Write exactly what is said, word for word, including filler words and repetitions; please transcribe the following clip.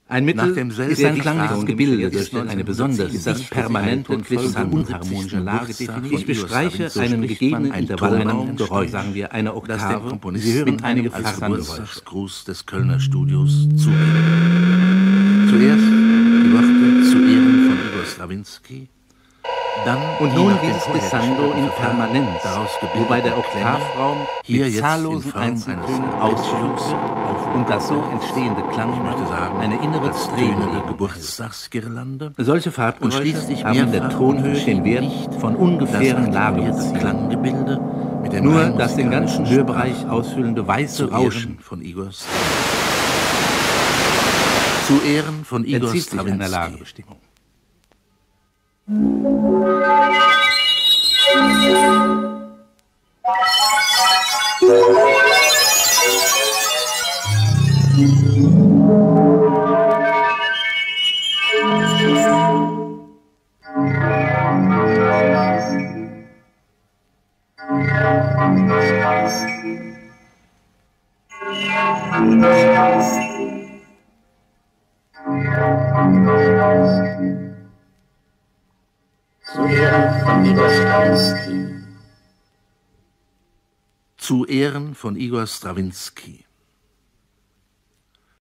Ein Mittel ist ein klangliches Gebilde durch eine besonders permanente, glissante, unharmonische Lage definiert. Ich bestreiche einen gegebenen Intervall einem Geräusch, sagen wir eine Oktave. Sie hören einige Fahrgeräusche. Gruß des Kölner Studios zugeben. Zuerst die Worte zu Ehren von Igor Strawinski, dann und nun dieses Glissando in Permanenz, wobei der Oktavraum hier mit zahllosen Einzeltönen ausschlug und das so entstehende Klangbild eine innere drehende Geburtstagsgirlande. Solche Farbgeräusche haben in der Tonhöhe den Wert von ungefähren Klanggebilde, mit nur das den ganzen Hörbereich ausfüllende weiße Rauschen von Igor zu Ehren von Igor entzieht sich einer Lagebestimmung. Zu Ehren von Igor Strawinski. Zu Ehren von Igor Strawinski.